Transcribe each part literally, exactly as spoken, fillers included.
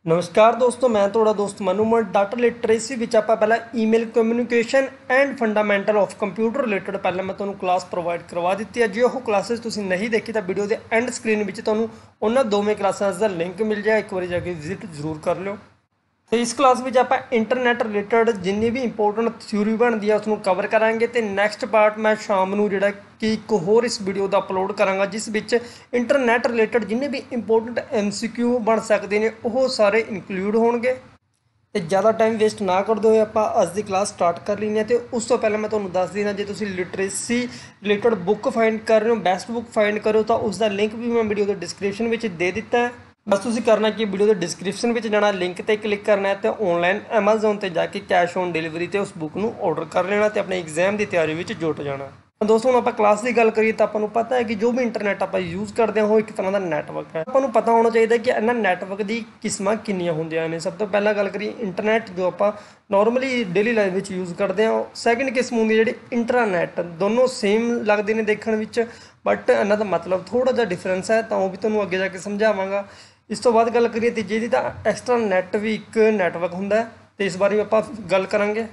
नमस्कार दोस्तों, मैं थोड़ा दोस्त मनु मैं डाटा लिटरेसी विच आपां पहला email communication and fundamental of computer related पहले मैं तुहानूं क्लास प्रोवाइड करवा दी है। जो वो क्लासेस तुसीं नहीं देखी तो वीडियो के एंड स्क्रीन में तुहानूं उन्हां दोवें क्लासां का लिंक मिल जाए, एक बार जाके विजिट जरूर कर लिओ। तो इस क्लास में आप इंटरनैट रिलेटेड जिन्नी भी इंपोर्टेंट थ्योरी बनती है उसको कवर करांगे। तो नैक्सट पार्ट मैं शाम को जोड़ा कि एक होर इस वीडियो का अपलोड कराँगा जिस विच इंटरनैट रिलेटेड जिन्ने भी इंपोर्टेंट एम सी क्यू बन सकते हैं वो सारे इनकलूड होंगे। तो ज़्यादा टाइम वेस्ट ना करते हुए आप अज की क्लास स्टार्ट कर लें। तो उस तो पहले मैं तुम्हें दस देना, जो तुम लिटरेसी रिलेटेड बुक फाइंड कर रहे हो, बैस्ट बुक फाइंड करो तो उसका लिंक भी मैं वीडियो के डिस्क्रिप्शन में दे दिता है। बस तुम करना कि वीडियो के डिस्क्रिप्शन में जाना, लिंक पर क्लिक करना है तो ऑनलाइन एमेजोन पर जाके कैश ऑन डिलीवरी से उस बुक को ऑर्डर कर लेना तो अपने एग्जाम की तैयारी में जुट जाना। दोस्तों हम आप क्लास की गल करिए तो आपको पता है कि जो भी इंटरनैट आप यूज़ करते हैं वो एक तरह का नैटवर्क है। आपको पता होना चाहिए कि इन्होंने नैटवर्क की किस्मां किनियां होंदियां ने। सब तो पहला गल करिए इंटरनैट जो आप नॉर्मली डेली लाइफ में यूज़ करते हैं। सैकेंड किस्म होंदी है जी इंटरानैट। दोनों सेम लगते हैं देखने में, बट इन्हों का मतलब थोड़ा जहा डिफरेंस है, तो वो भी तुहानूं अगे जाके समझावांगा। इस तो बाद गल करिए तीजे की, तो एक्सट्रा नैट भी एक नैटवर्क होंदा है, तो इस बारे आप गल करांगे।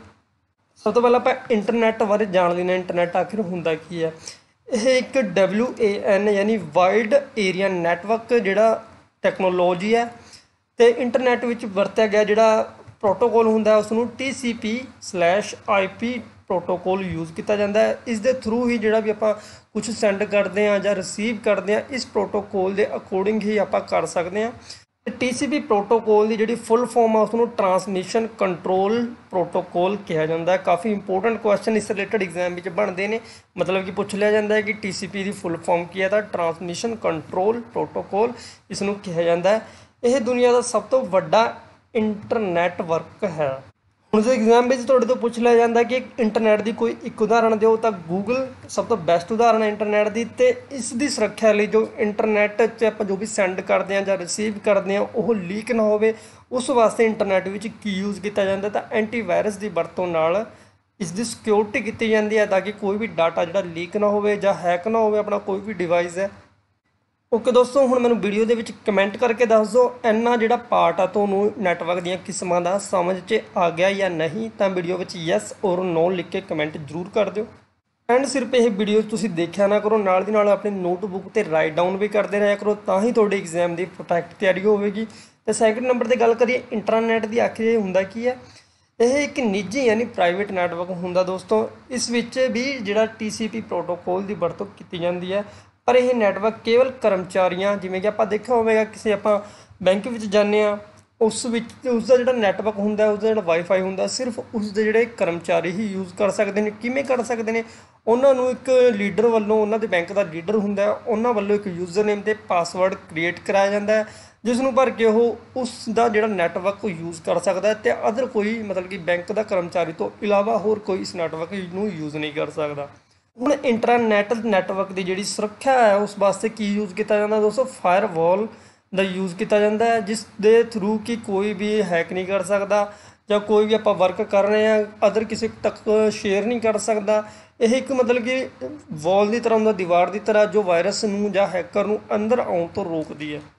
सब तो पहले आप इंटरनैट बारे जान लेना। इंटरनैट आखिर होंदा की है। यह एक डबल्यू ए एन यानी वाइड एरिया नैटवर्क जिहड़ा टैक्नोलॉजी है। तो इंटरनैट विच वरत्या गया जिहड़ा प्रोटोकॉल होंदा है उसनूं T C P slash I P protocol use किया जाता है। इस दे थ्रू ही जिहड़ा भी आपां कुछ सेंड करते हैं या रिसीव करते हैं इस प्रोटोकॉल के अकॉर्डिंग ही आपां कर सकते हैं। टी सी पी प्रोटोकॉल की जी फुल फॉर्म है उसनूं ट्रांसमिशन कंट्रोल प्रोटोकॉल कहा जाता है। काफ़ी इंपोर्टेंट क्वेश्चन इस रिलेटेड एग्जाम में बनते हैं, मतलब कि पूछ लिया जाता है कि टी सी पी की फुल फॉर्म की है, तो ट्रांसमिशन कंट्रोल प्रोटोकॉल इसनूं कहा जाता है। यह दुनिया का सब तो वड्डा इंटरनैटवर्क है। ਹੁਣ जो एग्जाम में ਤੁਹਾਡੇ ਤੋਂ ਪੁੱਛ ਲਿਆ ਜਾਂਦਾ कि इंटरनैट की कोई एक उदाहरण ਦਿਓ ਤਾਂ गूगल सब तो बेस्ट उदाहरण है इंटरनैट की। तो इस दी सुरक्षा लिए जो इंटरनैट च आप जो भी सेंड करते हैं या रिसीव करते हैं वो लीक ना हो, उस वास्ते इंटरनैट में की यूज़ किया जाता। तो एंटीवायरस की वरतों नाल इसकी सिक्योरिटी की जाती है ताकि कोई भी डाटा जो लीक ना हो या हैक ना हो अपना कोई भी डिवाइस है। ओके दोस्तों, हुण मैनूं वीडियो के विच कमेंट करके दस दो इन्ना जिहड़ा पार्ट आ तुहानूं नैटवर्क दीयां किस्मां दा समझ च आ गया या नहीं। तो वीडियो विच यस और नो लिख के कमेंट जरूर कर दिओ। एंड सिर्फ यह वीडियो तुसीं देखिया ना करो, नाल दी नाल अपनी नोटबुक ते राइट डाउन भी करते रहा करो, तां ही तुहाडे एग्जाम की परफेक्ट तैयारी होवेगी। तो सैकेंड नंबर पर गल करिए इंटरनैट की, आखिर हुंदा की है। यह एक निजी यानी प्राइवेट नैटवर्क होंदा दोस्तों। इस विच भी जिहड़ा टी सी पी प्रोटोकॉल की वरतों की जाती है, पर यह नैटवर्क केवल कर्मचारियों जिमें कि आप देखा होगा किसी आप बैंक में जाने उस उसका जो नैटवर्क होंगे उसका जो वाईफाई होंगे सिर्फ उसके जोड़े कर्मचारी ही यूज़ कर सकते हैं। किमें कर सकते हैं, उन्होंने एक लीडर वालों उन्होंने बैंक का लीडर होंगे उन्होंने वालों एक यूजर नेम से पासवर्ड क्रिएट कराया जाता है, जिसनों भर के वो उसका जो नैटवर्क यूज़ कर सकता है। तो अदर कोई मतलब कि बैंक का कर्मचारी तो इलावा होर कोई इस नैटवर्क को यूज़ नहीं कर सकता। ਹੁਣ इंटरनैट नैटवर्क की जी सुरक्षा है उस वास्ते की यूज़ किया जाता दोस्तों, फायरवॉल का यूज़ किया जाता है, जिस दे थ्रू कि कोई भी हैक नहीं कर सकता या कोई भी आप वर्क कर रहे हैं अदर किसी तक शेयर नहीं कर सकता। यह एक मतलब कि वॉल की तरह दीवार की तरह जो वायरस नूं या हैकर नूं अंदर आउण तो रोकती है।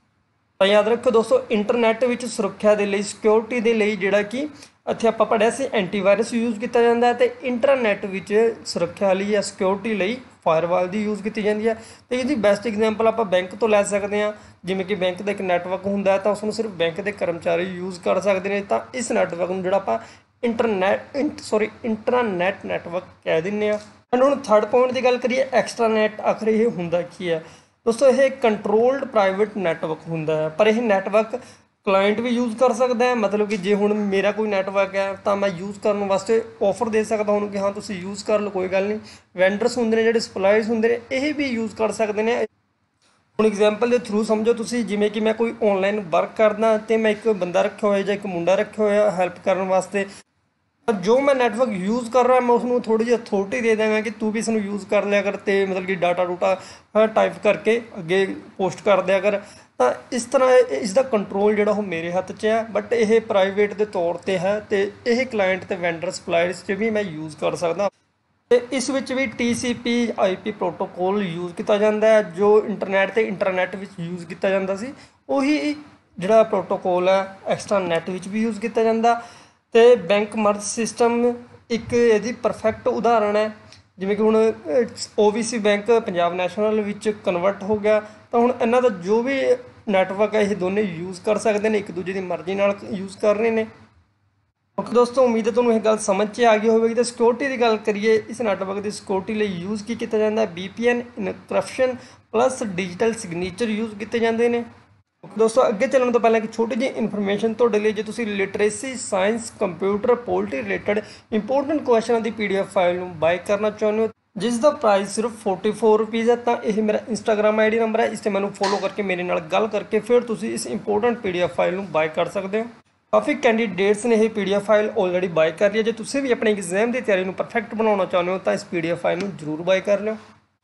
तो याद रखो दोस्तों, इंटरनैट में सुरक्षा के लिए सिक्योरिटी के लिए जोड़ा कि इत्थे आप पढ़िया से एंटीवायरस यूज़ किया जाता है, तो इंटरनैट में सुरक्षा लिए या सिक्योरिटी लिए फायरवॉल की यूज़ की जाती है। तो इसकी बेस्ट एग्जाम्पल आप बैंक तो लै सकते हैं, जिमें कि बैंक का एक नैटवर्क होंगे तो उसमें सिर्फ बैंक के कर्मचारी यूज़ कर सकते हैं। तो इस नैटवर्क में जोड़ा आप internet int sorry internet network कह दें। एंड हम थर्ड पॉइंट की गल करिए एक्सट्रानैट, आखिर ये होंदा की है दोस्तों। यह कंट्रोल्ड प्राइवेट नैटवर्क होंदा है, पर यह नैटवर्क क्लाइंट भी यूज़ कर सकता है। मतलब कि जे हुण मेरा कोई नैटवर्क है तो मैं यूज़ करने वास्ते ऑफर दे सकता हूँ कि हाँ तुम यूज़ कर लो, कोई गल नहीं। वेंडर्स होंगे ने, जो सप्लायर्स होंगे ने, यह भी यूज़ कर सकते हैं। हुण एग्जाम्पल के थ्रू समझो तुसीं, जिमें कि मैं कोई ऑनलाइन वर्क करदा तो मैं एक बंदा रखा होया या एक मुंडा रखा होया हैल्प करने वास्ते, जो मैं नैटवर्क यूज़ कर रहा मैं उसको थोड़ी जी अथॉरिटी दे देंगा कि तू भी इसमें यूज़ कर लिया कर, तो मतलब कि डाटा डूटा टाइप करके अगे पोस्ट कर दिया कर। तो इस तरह इसका कंट्रोल जोड़ा मेरे हत्थ च है, बट यह प्राइवेट के तौर पर है, तो यह क्लाइंट तो वेंडर सप्लायर्स च भी मैं यूज़ कर सकदा। तो इस विच भी T C P I P protocol use किया जाता है, जो इंटरनैट तो इंटरनैट में यूज़ किया जाता सी, उही ਜਿਹੜਾ ਪ੍ਰੋਟੋਕੋਲ ਹੈ ਐਕਸਟਰਾ ਨੈਟ ਵਿੱਚ ਵੀ ਯੂਜ਼ ਕੀਤਾ ਜਾਂਦਾ। ਤੇ ਬੈਂਕ ਮਰਜ ਸਿਸਟਮ ਇੱਕ ਇਹਦੀ ਪਰਫੈਕਟ ਉਦਾਹਰਣ ਹੈ। ਜਿਵੇਂ ਕਿ ਹੁਣ O B C bank Punjab national ਵਿੱਚ ਕਨਵਰਟ ਹੋ ਗਿਆ, ਤਾਂ ਹੁਣ ਇਹਨਾਂ ਦਾ ਜੋ ਵੀ ਨੈਟਵਰਕ ਹੈ ਇਹ ਦੋਨੇ ਯੂਜ਼ ਕਰ ਸਕਦੇ ਨੇ, ਇੱਕ ਦੂਜੇ ਦੀ ਮਰਜ਼ੀ ਨਾਲ ਯੂਜ਼ ਕਰ ਰਹੇ ਨੇ। ਓਕੇ ਦੋਸਤੋ, ਉਮੀਦ ਹੈ ਤੁਹਾਨੂੰ ਇਹ ਗੱਲ ਸਮਝ 'ਚ ਆ ਗਈ ਹੋਵੇਗੀ। ਤਾਂ ਸਿਕਿਉਰਿਟੀ ਦੀ ਗੱਲ ਕਰੀਏ, ਇਸ ਨੈਟਵਰਕ ਦੀ ਸਿਕਿਉਰਿਟੀ ਲਈ ਯੂਜ਼ ਕੀ ਕੀਤਾ ਜਾਂਦਾ, V P N, encryption plus digital signature use ਕੀਤੇ ਜਾਂਦੇ ਨੇ। ਦੋਸਤੋ ਅੱਗੇ ਚੱਲਣ ਤੋਂ ਪਹਿਲਾਂ ਇੱਕ ਛੋਟੀ ਜਿਹੀ ਇਨਫੋਰਮੇਸ਼ਨ ਤੁਹਾਡੇ ਲਈ, ਜੇ ਤੁਸੀਂ literacy, science, computer, polity related important ਕੁਐਸਚਨਾਂ ਦੀ ਪੀ ਡੀ ਐਫ ਫਾਈਲ ਨੂੰ ਬਾਏ ਕਰਨਾ ਚਾਹੁੰਦੇ ਹੋ ਜਿਸ ਦਾ ਪ੍ਰਾਈਸ ਸਿਰਫ ਫੋਰਟੀ ਫੋਰ ਰੁਪੀਜ਼ ਹੈ, ਤਾਂ ਇਹ ਮੇਰਾ ਇੰਸਟਾਗ੍ਰਾਮ ਆਈ ਡੀ ਨੰਬਰ ਹੈ। ਇਸ 'ਤੇ ਮੈਨੂੰ ਫੋਲੋ ਕਰਕੇ ਮੇਰੇ ਨਾਲ ਗੱਲ ਕਰਕੇ ਫਿਰ ਤੁਸੀਂ ਇਸ important P D F file ਨੂੰ ਬਾਏ ਕਰ ਸਕਦੇ ਹੋ। ਕਾਫੀ ਕੈਂਡੀਡੇਟਸ ਨੇ ਇਹ P D F file already buy ਕਰ ਲਈ ਹੈ। ਜੇ ਤੁਸੀਂ ਵੀ ਆਪਣੇ ਐਗਜ਼ਾਮ ਦੀ ਤਿਆਰੀ ਨੂੰ ਪਰਫੈਕਟ ਬਣਾਉਣਾ ਚਾਹੁੰਦੇ ਹੋ ਤਾਂ ਇਸ ਪੀ ਡੀ ਐਫ ਫਾਈਲ ਨੂੰ ਜ਼ਰੂਰ ਬਾਏ ਕਰ ਲਿਓ।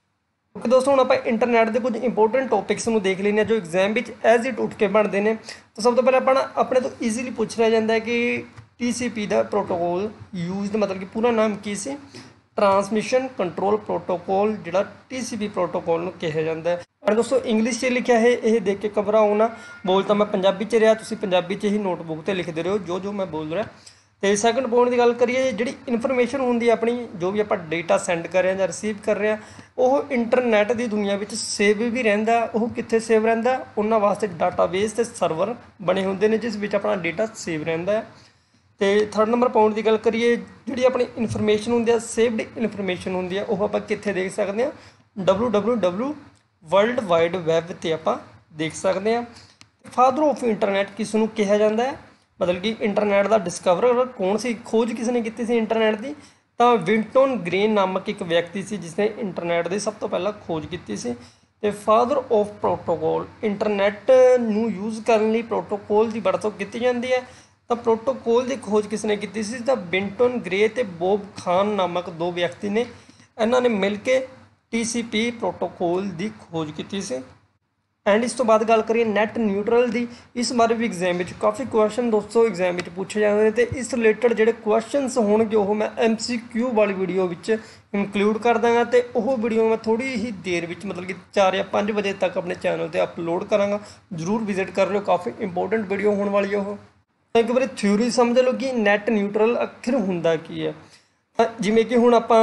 ਓਕੇ ਦੋਸਤੋ, ਹੁਣ ਆਪਾਂ ਇੰਟਰਨੈਟ ਦੇ ਕੁਝ ਇੰਪੋਰਟੈਂਟ ਟੌਪਿਕਸ ਨੂੰ ਦੇਖ ਲੈਂਦੇ ਹਾਂ ਜੋ ਐਗਜ਼ਾਮ ਵਿੱਚ ਐਜ਼ ਇਟ ਉੱਠ ਕੇ ਬਣਦੇ ਨੇ। ਤਾਂ ਸਭ ਤੋਂ ਪਹਿਲਾਂ ਆਪਾਂ ਆਪਣੇ ਤੋਂ ਈਜ਼ੀਲੀ ਪੁੱਛ ਲਿਆ ਜਾਂਦਾ ਹੈ ਕਿ ਟੀ ਸੀ ਪੀ ਦਾ ਪ੍ਰੋਟੋਕੋਲ ਯੂਜ਼ਡ ਮਤਲਬ ਕਿ ਪੂਰਾ ਨਾਮ ਕੀ ਸੀ, ਟਰਾਂਸਮਿਸ਼ਨ ਕੰਟਰੋਲ ਪ੍ਰੋਟੋਕੋਲ, ਜਿਹੜਾ ਟੀ ਸੀ ਪੀ ਪ੍ਰੋਟੋਕੋਲ ਨੂੰ ਕਿਹਾ ਜਾਂਦਾ ਹੈ। और दोस्तों इंग्लिश 'ਚ लिखा है, यह देख के घबराओ ना, बोल तो मैं पंजाबी 'ਚ रहा, तुसीं पंजाबी 'ਚ ही नोटबुक ते लिखते रहो जो जो मैं बोल रहा। तो सैकंड पॉइंट की गल करिए, जी इन्फॉर्मेशन होंगी अपनी जो भी आप डेटा सेंड कर रहे हैं या रिसीव कर रहे हैं, वह इंटरनैट की दुनिया में सेव भी रहिंदा। वह कित्थे सेव रहिंदा, उन्हां वास्ते डाटाबेस ते सर्वर बने होंदे ने जिस विच अपना डेटा सेव रहिंदा है। तो थर्ड नंबर पॉइंट की गल करिए, जी अपनी इन्फॉर्मेशन होंदी है, सेवड इन्फॉर्मेशन होंदी है, वह आप कित्थे देख सकते हैं, W W W world wide web ते आप देख सकते हैं। फादर ऑफ इंटरनैट किस नूं कहा जाता है, मतलब कि इंटरनैट का डिस्कवरर कौन सी, खोज किसने की सी इंटरनैट की, तो विंटन ग्रीन नामक एक व्यक्ति से जिसने इंटरनैट की सब तो पहला खोज की सी। ते फादर ऑफ प्रोटोकॉल, इंटरनैट नूं यूज़ करने लई प्रोटोकॉल की वरतों की जाती है। तो प्रोटोकॉल की खोज किसने की सी, तो विंटन ग्रे ते बॉब खान नामक दो व्यक्ति ने, इन्हों ने मिल के टी सी पी प्रोटोकॉल की खोज की सी। एंड इस तो बाद गल करिए नैट न्यूट्रल की, इस बारे भी एग्जाम में काफ़ी क्वेश्चन दोस्तों एग्जाम में पूछे जाते हैं। तो इस रिलेटेड जोड़े क्वेश्चनस होंगे वो मैं एम सी क्यू वाली वीडियो इंकलूड कर देंगे। तो वह वीडियो मैं थोड़ी ही देर में मतलब कि चार या पाँच बजे तक अपने चैनल पर अपलोड कराँगा, जरूर विजिट कर लो, काफ़ी इंपोर्टेंट वीडियो होने वाली है। वो एक बार थ्योरी समझ लो कि नैट न्यूट्रल आखिर हुंदा की है। जिमें कि हुण आपां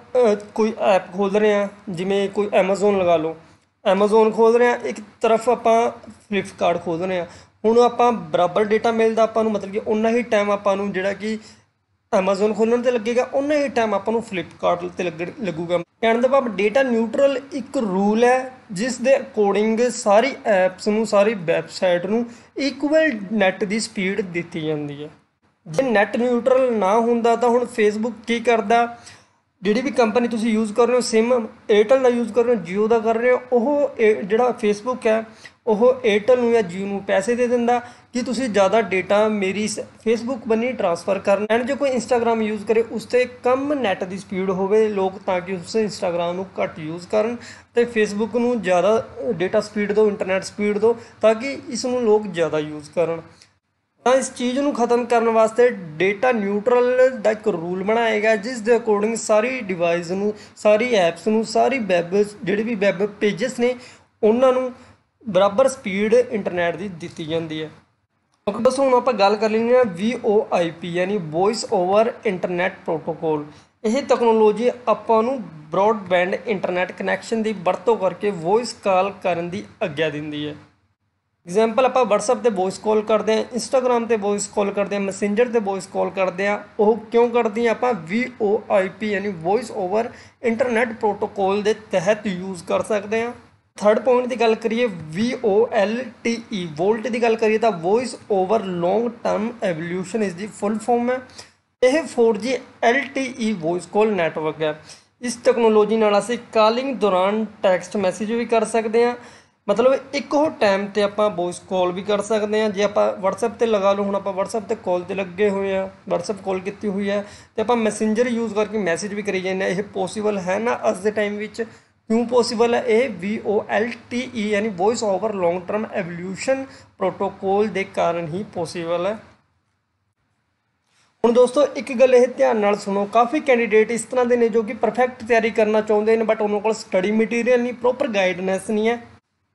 कोई ऐप खोल रहे हैं, जिमें कोई एमेजोन लगा लो, एमेजोन खोल रहे हैं, एक तरफ आपां फ्लिपकार्ट खोल रहे हैं, हुण आपां बराबर डेटा मिलता आपां नूं, मतलब कि उन्ना ही टाइम आपां नूं जिहड़ा कि एमेजोन खोलण ते लगेगा, उन्ना ही टाइम आपां नूं फ्लिपकार्ट ते लग लगूगा। कहण दा भाव डेटा न्यूट्रल एक रूल है जिस दे अकॉर्डिंग सारी ऐप्स नूं, सारी वैबसाइट नूं इक्वल नैट की स्पीड दित्ती जाती है। जे नैट न्यूट्रल ना होंदा तो हुण फेसबुक की करदा, जिहड़ी भी कंपनी तुसीं यूज़ कर रहे हो, सिम एयरटेल का यूज़ कर रहे हो, जियो का कर रहे हो, वह जिहड़ा फेसबुक है वह एयरटेल नूं या जियो नूं पैसे दे दिंदा कि तुसीं ज़्यादा डेटा मेरी फेसबुक बनी ट्रांसफर करना। एंड जो कोई इंस्टाग्राम यूज़ करे उस ते कम नैट की स्पीड होवे लोग, ताकि उस इंस्टाग्राम नूं घट यूज़ करन, ते फेसबुक नूं ज़्यादा डेटा स्पीड दो, इंटरनेट स्पीड दो, ताकि इसनूं लोग ज़्यादा यूज़ करन। तो इस चीज़ को ख़त्म करने वास्ते डेटा न्यूट्रल का एक रूल बनाया गया जिस दे अकॉर्डिंग सारी डिवाइस नूं, सारी ऐप्स नूं, सारी वैब जिहड़े भी वैब पेजेस ने उन्होंने बराबर स्पीड इंटरनेट की दी जाती है। ओके दोस्तों, हुण आपां गल कर लैंदे हां वी ओ आई पी यानी वॉइस ओवर इंटरनेट प्रोटोकॉल। यह तकनोलॉजी आपां नूं ब्रॉडबैंड इंटरनेट कनैक्शन की वरतों करके वॉइस कॉल करने की आग्या दिंदी है। एग्जाम्पल आप वट्सएप पर वॉइस कॉल करते हैं, इंस्टाग्राम पर वॉइस कॉल करते हैं, मैसेंजर पर वॉइस कॉल करते हैं, वह क्यों करते हैं, आप वी ओ आई पी यानी वॉइस ओवर इंटरनेट प्रोटोकॉल के तहत यूज़ कर सकते हैं। थर्ड पॉइंट की गल करिए V O L T E VoLTE की गल करिए तो voice over long term evolution इस दी फुल फॉर्म है। यह four G L T E voice call network है। इस तकनोलॉजी नाल असीं कॉलिंग दौरान टैक्सट मैसेज भी कर सकते हैं, मतलब एक हो टाइम ते आप वॉइस कॉल भी कर सकते हैं। जे आप वट्सएप ते लगा लो, हुण आप वट्सएप ते कॉल ते लगे हुए हैं, वट्सएप कॉल की हुई है, तो आप मैसेंजर यूज़ करके मैसेज भी करी जाने। यह पॉसीबल है ना अज के टाइम में, क्यों पॉसीबल है, ये V O L T E यानी voice over long term evolution protocol के कारण ही पॉसीबल है। हुण दोस्तों एक गल यह ध्यान नाल सुनो, काफ़ी कैंडीडेट इस तरह के ने जो कि परफेक्ट तैयारी करना चाहते हैं बट उन्होंने को स्टडी मटीरियल नहीं, प्रॉपर गाइडनेस नहीं है।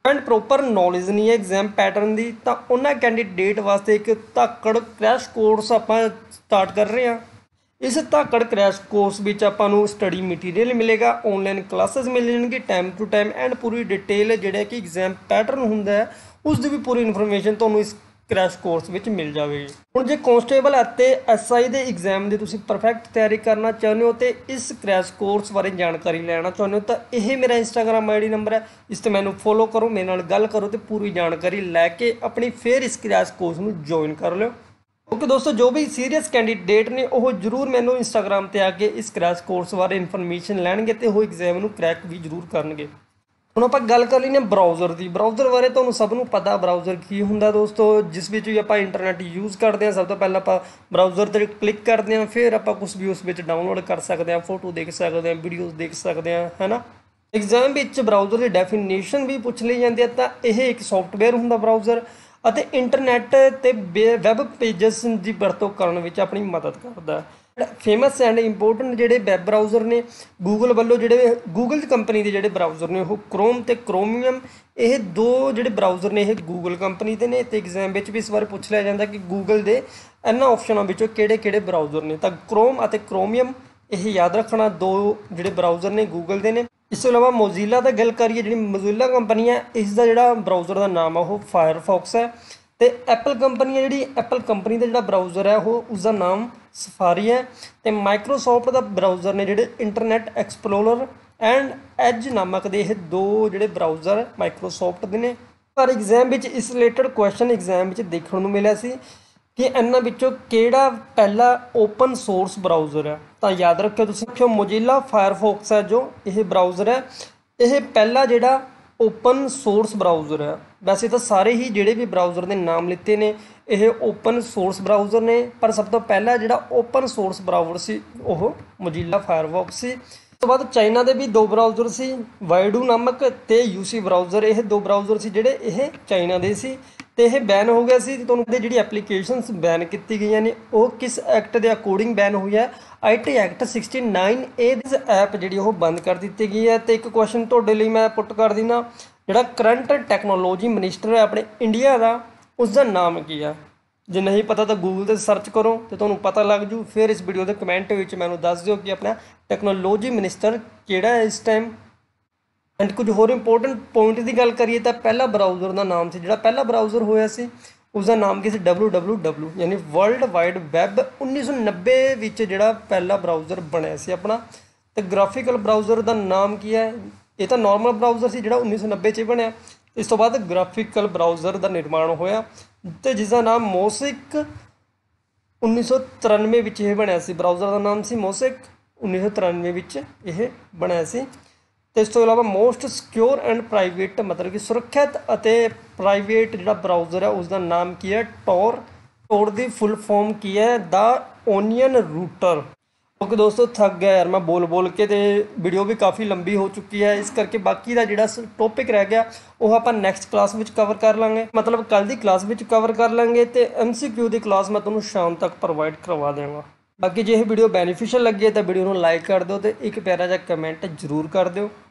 ਐਂਡ ਪ੍ਰੋਪਰ ਨੌਲੇਜ ਨਹੀਂ ਹੈ ਐਗਜ਼ਾਮ ਪੈਟਰਨ ਦੀ, ਤਾਂ ਉਹਨਾਂ ਕੈਂਡੀਡੇਟ ਵਾਸਤੇ ਇੱਕ ਧਾਕੜ ਕ੍ਰੈਸ਼ ਕੋਰਸ ਆਪਾਂ ਸਟਾਰਟ ਕਰ ਰਹੇ ਹਾਂ। ਇਸ ਧਾਕੜ ਕ੍ਰੈਸ਼ ਕੋਰਸ ਵਿੱਚ ਆਪਾਂ ਨੂੰ ਸਟੱਡੀ ਮਟੀਰੀਅਲ ਮਿਲੇਗਾ, ਆਨਲਾਈਨ ਕਲਾਸਿਸ ਮਿਲ ਜਾਣਗੇ ਟਾਈਮ ਟੂ ਟਾਈਮ, ਐਂਡ ਪੂਰੀ ਡਿਟੇਲ ਜਿਹੜਾ ਕਿ ਐਗਜ਼ਾਮ ਪੈਟਰਨ ਹੁੰਦਾ ਹੈ ਉਸ ਦੀ ਵੀ ਪੂਰੀ ਇਨਫੋਰਮੇਸ਼ਨ ਤੁਹਾਨੂੰ ਇਸ ਕ੍ਰੈਸ਼ ਕੋਰਸ ਵਿੱਚ ਮਿਲ ਜਾਵੇਗੀ। ਹੁਣ ਜੇ ਕਾਂਸਟੇਬਲ ਅਤੇ ਐਸ ਆਈ ਦੇ ਐਗਜ਼ਾਮ ਦੀ ਤੁਸੀਂ ਪਰਫੈਕਟ ਤਿਆਰੀ ਕਰਨਾ ਚਾਹੁੰਦੇ ਹੋ ਤੇ ਇਸ ਕ੍ਰੈਸ਼ ਕੋਰਸ ਬਾਰੇ ਜਾਣਕਾਰੀ ਲੈਣਾ ਚਾਹੁੰਦੇ ਹੋ ਤਾਂ ਇਹ ਮੇਰਾ ਇੰਸਟਾਗ੍ਰਾਮ ਆਈ ਡੀ ਨੰਬਰ ਹੈ, ਇਸ 'ਤੇ ਮੈਨੂੰ ਫੋਲੋ ਕਰੋ, ਮੇਰੇ ਨਾਲ ਗੱਲ ਕਰੋ ਤੇ ਪੂਰੀ ਜਾਣਕਾਰੀ ਲੈ ਕੇ ਆਪਣੀ ਫਿਰ ਇਸ ਕ੍ਰੈਸ਼ ਕੋਰਸ ਨੂੰ ਜੁਆਇਨ ਕਰ ਲਿਓ। ਓਕੇ ਦੋਸਤੋ, ਜੋ ਵੀ ਸੀਰੀਅਸ ਕੈਂਡੀਡੇਟ ਨੇ ਉਹ ਜ਼ਰੂਰ ਮੈਨੂੰ ਇੰਸਟਾਗ੍ਰਾਮ 'ਤੇ ਆ ਕੇ ਇਸ ਕ੍ਰੈਸ਼ ਕੋਰਸ ਬਾਰੇ ਇਨਫੋਰਮੇਸ਼ਨ ਲੈਣਗੇ ਤੇ ਉਹ ਐਗਜ਼ਾਮ ਨੂੰ ਕਰੈਕ ਵੀ ਜ਼ਰੂਰ ਕਰਨਗੇ। ਹੁਣ ਆਪਾਂ ਗੱਲ ਕਰ ਲੈਂਦੇ ਹਾਂ ਬਰਾਊਜ਼ਰ ਦੀ। ਬਰਾਊਜ਼ਰ ਬਾਰੇ ਤੁਹਾਨੂੰ ਸਭ ਨੂੰ ਪਤਾ ਬਰਾਊਜ਼ਰ ਕੀ ਹੁੰਦਾ ਦੋਸਤੋ, ਜਿਸ ਵਿੱਚ ਵੀ ਆਪਾਂ ਇੰਟਰਨੈਟ ਯੂਜ਼ ਕਰਦੇ ਹਾਂ। ਸਭ ਤੋਂ ਪਹਿਲਾਂ ਆਪਾਂ ਬਰਾਊਜ਼ਰ 'ਤੇ ਕਲਿੱਕ ਕਰਦੇ ਹਾਂ, ਫਿਰ ਆਪਾਂ ਕੁਛ ਵੀ ਉਸ ਵਿੱਚ ਡਾਊਨਲੋਡ ਕਰ ਸਕਦੇ ਹਾਂ, ਫੋਟੋ ਦੇਖ ਸਕਦੇ ਹਾਂ, ਵੀਡੀਓਜ਼ ਦੇਖ ਸਕਦੇ ਹਾਂ, ਹੈ ਨਾ। ਐਗਜ਼ਾਮ ਵਿੱਚ ਬਰਾਊਜ਼ਰ ਦੀ ਡੈਫੀਨੇਸ਼ਨ ਵੀ ਪੁੱਛ ਲਈ ਜਾਂਦੀ ਹੈ, ਤਾਂ ਇਹ ਇੱਕ ਸੌਫਟਵੇਅਰ ਹੁੰਦਾ ਬਰਾਊਜ਼ਰ ਅਤੇ ਇੰਟਰਨੈਟ ਤੇ ਵੈਬ ਪੇਜਸ ਦੀ ਵਰਤੋਂ ਕਰਨ ਵਿੱਚ ਆਪਣੀ ਮਦਦ ਕਰਦਾ। ਫੇਮਸ ਐਂਡ ਇੰਪੋਰਟੈਂਟ ਜਿਹੜੇ ਵੈਬ ਬਰਾਊਜ਼ਰ ਨੇ ਗੂਗਲ ਵੱਲੋਂ, ਜਿਹੜੇ ਗੂਗਲ ਕੰਪਨੀ ਦੇ ਜਿਹੜੇ ਬਰਾਊਜ਼ਰ ਨੇ ਉਹ ਕ੍ਰੋਮ ਤੇ ਕ੍ਰੋਮੀਅਮ, ਇਹ ਦੋ ਜਿਹੜੇ ਬਰਾਊਜ਼ਰ ਨੇ ਇਹ ਗੂਗਲ ਕੰਪਨੀ ਦੇ ਨੇ। ਤੇ ਐਗਜ਼ਾਮ ਵਿੱਚ ਵੀ ਇਸ ਬਾਰੇ ਪੁੱਛ ਲਿਆ ਜਾਂਦਾ ਕਿ ਗੂਗਲ ਦੇ ਇਹਨਾਂ ਆਪਸ਼ਨਾਂ ਵਿੱਚੋਂ ਕਿਹੜੇ ਕਿਹੜੇ ਬਰਾਊਜ਼ਰ ਨੇ, ਤਾਂ ਕ੍ਰੋਮ ਅਤੇ ਕ੍ਰੋਮੀਅਮ ਇਹ ਯਾਦ ਰੱਖਣਾ ਦੋ ਜਿਹੜੇ ਬਰਾਊਜ਼ਰ ਨੇ ਗੂਗਲ ਦੇ ਨੇ। ਇਸ ਤੋਂ ਇਲਾਵਾ ਮੋਜ਼ੀਲਾ ਦਾ ਗੱਲ ਕਰੀਏ, ਜਿਹੜੀ ਮੋਜ਼ੀਲਾ ਕੰਪਨੀ ਹੈ ਇਸ ਦਾ ਜਿਹੜਾ ਬਰਾਊਜ਼ਰ ਦਾ ਨਾਮ ਆ ਉਹ ਫਾਇਰਫੌਕਸ ਹੈ। ਤੇ ਐਪਲ ਕੰਪਨੀ ਹੈ, ਜਿਹੜੀ ਐਪਲ ਕੰਪਨੀ ਦਾ ਜਿਹੜਾ ਬਰਾਊਜ਼ਰ ਹੈ ਉਹ ਉਸਦਾ ਨਾਮ ਸਫਾਰੀ ਹੈ। ਤੇ ਮਾਈਕਰੋਸੌਫਟ ਦਾ ਬਰਾਊਜ਼ਰ ਨੇ ਜਿਹੜੇ ਇੰਟਰਨੈਟ ਐਕਸਪਲੋਰਰ ਐਂਡ ਐਜ ਨਾਮਕ ਦੇ ਇਹ ਦੋ ਜਿਹੜੇ ਬਰਾਊਜ਼ਰ ਮਾਈਕਰੋਸੌਫਟ ਦੇ ਨੇ। ਪਰ ਐਗਜ਼ਾਮ ਵਿੱਚ ਇਸ ਰਿਲੇਟਡ ਕੁਐਸਚਨ ਐਗਜ਼ਾਮ ਵਿੱਚ ਦੇਖਣ ਨੂੰ ਮਿਲਿਆ ਸੀ ਕਿ ਇਹਨਾਂ ਵਿੱਚੋਂ ਕਿਹੜਾ ਪਹਿਲਾ ਓਪਨ ਸੋਰਸ ਬਰਾਊਜ਼ਰ ਹੈ, ਤਾਂ ਯਾਦ ਰੱਖਿਓ ਤੁਸੀਂ ਰੱਖਿਓ ਮੋਜ਼ੀਲਾ ਫਾਇਰਫੌਕਸ ਹੈ ਜੋ ਇਹ ਬਰਾਊਜ਼ਰ ਹੈ, ਇਹ ਪਹਿਲਾ ਜਿਹੜਾ ਓਪਨ ਸੋਰਸ ਬਰਾਊਜ਼ਰ ਹੈ। ਵੈਸੇ ਤਾਂ ਸਾਰੇ ਹੀ ਜਿਹੜੇ ਵੀ ਬਰਾਊਜ਼ਰ ਦੇ ਨਾਮ ਲਿੱਤੇ ਨੇ ਇਹ ਓਪਨ ਸੋਰਸ ਬਰਾਊਜ਼ਰ ਨੇ, ਪਰ ਸਭ ਤੋਂ ਪਹਿਲਾਂ ਜਿਹੜਾ ਓਪਨ ਸੋਰਸ ਬਰਾਊਜ਼ਰ ਸੀ ਉਹ ਮੋਜ਼ੀਲਾ ਫਾਇਰਫੌਕਸ ਸੀ। ਉਸ ਤੋਂ ਬਾਅਦ ਚਾਈਨਾ ਦੇ ਵੀ ਦੋ ਬਰਾਊਜ਼ਰ ਸੀ, ਵਾਈਡੂ ਨਾਮਕ ਤੇ ਯੂਸੀ ਬਰਾਊਜ਼ਰ। ਇਹ ਦੋ ਬਰਾਊਜ਼ਰ ਸੀ ਜਿਹੜੇ ਇਹ ਚਾਈਨਾ ਦੇ ਸੀ ਤੇ ਇਹ ਬੈਨ ਹੋ ਗਿਆ ਸੀ। ਤੁਹਾਨੂੰ ਪਤਾ ਜਿਹੜੀ ਐਪਲੀਕੇਸ਼ਨਸ ਬੈਨ ਕੀਤੀ ਗਈਆਂ ਨੇ ਉਹ ਕਿਸ ਐਕਟ ਦੇ ਅਕੋਰਡਿੰਗ ਬੈਨ ਹੋਈ ਹੈ, I T act sixty nine A. ਇਸ ਐਪ ਜਿਹੜੀ ਉਹ ਬੰਦ ਕਰ ਦਿੱਤੀ ਗਈ ਹੈ। ਤੇ ਇੱਕ ਕੁਐਸਚਨ ਤੁਹਾਡੇ ਲਈ ਮੈਂ ਪੁੱਟ ਕਰ ਦਿੰਦਾ, ਜਿਹੜਾ ਕਰੰਟ ਟੈਕਨੋਲੋਜੀ ਮਿਨਿਸਟਰ ਹੈ ਆਪਣੇ ਇੰਡੀਆ ਦਾ ਉਸ ਦਾ ਨਾਮ ਕੀ ਹੈ? ਜੇ ਨਹੀਂ ਪਤਾ ਤਾਂ ਗੂਗਲ 'ਤੇ ਸਰਚ ਕਰੋ ਤੇ ਤੁਹਾਨੂੰ ਪਤਾ ਲੱਗ ਜੂ। ਫਿਰ ਇਸ ਵੀਡੀਓ ਦੇ ਕਮੈਂਟ ਵਿੱਚ ਮੈਨੂੰ ਦੱਸ ਦਿਓ ਕਿ ਆਪਣਾ ਟੈਕਨੋਲੋਜੀ ਮਿਨਿਸਟਰ ਕਿਹੜਾ ਹੈ ਇਸ ਟਾਈਮ। ਐਂਡ ਕੁਝ ਹੋਰ ਇੰਪੋਰਟੈਂਟ ਪੁਆਇੰਟ ਦੀ ਗੱਲ ਕਰੀਏ ਤਾਂ ਪਹਿਲਾ ਬਰਾਊਜ਼ਰ ਦਾ ਨਾਮ ਸੀ, ਜਿਹੜਾ ਪਹਿਲਾ ਬਰਾਊਜ਼ਰ ਹੋਇਆ ਸੀ ਉਸਦਾ ਨਾਮ ਕੀ ਸੀ? ਡਬਲਯੂ ਡਬਲਯੂ ਡਬਲਯੂ ਯਾਨੀ ਵਰਲਡ ਵਾਈਡ ਵੈਬ। ਉੱਨੀ ਸੌ ਨੱਬੇ ਵਿੱਚ ਜਿਹੜਾ ਪਹਿਲਾ ਬਰਾਊਜ਼ਰ ਬਣਿਆ ਸੀ ਆਪਣਾ। ਤੇ ਗ੍ਰਾਫਿਕਲ ਬਰਾਊਜ਼ਰ ਦਾ ਨਾਮ ਕੀ ਹੈ? ਇਹ ਤਾਂ ਨਾਰਮਲ ਬਰਾਊਜ਼ਰ ਸੀ ਜਿਹੜਾ ਉੱਨੀ ਸੌ ਨੱਬੇ 'ਚ ਬਣਿਆ। ਇਸ ਤੋਂ ਬਾਅਦ ਗ੍ਰਾਫਿਕਲ ਬਰਾਊਜ਼ਰ ਦਾ ਨਿਰਮਾਣ ਹੋਇਆ ਤੇ ਜਿਸ ਦਾ ਨਾਮ ਮੋਸਿਕ ਉੱਨੀ ਸੌ ਤਰਾਨਵੇਂ ਵਿੱਚ ਇਹ ਬਣਿਆ ਸੀ। ਬਰਾਊਜ਼ਰ ਦਾ ਨਾਮ ਸੀ ਮੋਸਿਕ, ਉੱਨੀ ਸੌ ਤਰਾਨਵੇਂ ਵਿੱਚ ਇਹ ਬਣਿਆ ਸੀ। ਤੇ ਇਸ ਤੋਂ ਇਲਾਵਾ ਮੋਸਟ ਸਿਕਿਉਰ ਐਂਡ ਪ੍ਰਾਈਵੇਟ, ਮਤਲਬ ਕਿ ਸੁਰੱਖਿਅਤ ਅਤੇ ਪ੍ਰਾਈਵੇਟ ਜਿਹੜਾ ਬਰਾਊਜ਼ਰ ਹੈ ਉਸ ਦਾ ਨਾਮ ਕੀ ਹੈ? ਟੋਰ। ਟੋਰ ਦੀ ਫੁੱਲ ਫਾਰਮ ਕੀ ਹੈ? ਦਾ ਓਨੀਅਨ ਰੂਟਰ। ਓਕੇ ਦੋਸਤੋ, ਥੱਕ ਗਿਆ ਯਾਰ ਮੈਂ ਬੋਲ ਬੋਲ ਕੇ, ਤੇ ਵੀਡੀਓ ਵੀ ਕਾਫੀ ਲੰਬੀ ਹੋ ਚੁੱਕੀ ਹੈ, ਇਸ ਕਰਕੇ ਬਾਕੀ ਦਾ ਜਿਹੜਾ ਟੌਪਿਕ ਰਹਿ ਗਿਆ ਉਹ ਆਪਾਂ ਨੈਕਸਟ ਕਲਾਸ ਵਿੱਚ ਕਵਰ ਕਰ ਲਾਂਗੇ, ਮਤਲਬ ਕੱਲ੍ਹ ਦੀ ਕਲਾਸ ਵਿੱਚ ਕਵਰ ਕਰ ਲਾਂਗੇ। ਤੇ ਐਮ ਸੀ ਕਿਊ ਦੀ ਕਲਾਸ ਮੈਂ ਤੁਹਾਨੂੰ ਸ਼ਾਮ ਤੱਕ ਪ੍ਰੋਵਾਈਡ ਕਰਵਾ ਦੇਵਾਂਗਾ। ਬਾਕੀ ਜੇ ਇਹ ਵੀਡੀਓ ਬੈਨੀਫੀਸ਼ੀਅਲ ਲੱਗੀ ਹੈ ਤਾਂ ਵੀਡੀਓ ਨੂੰ ਲਾਈਕ ਕਰ ਦਿਓ ਤੇ ਇੱਕ ਪਿਆਰਾ ਜਿਹਾ ਕਮੈਂਟ ਜ਼ਰੂਰ ਕਰ ਦਿਓ।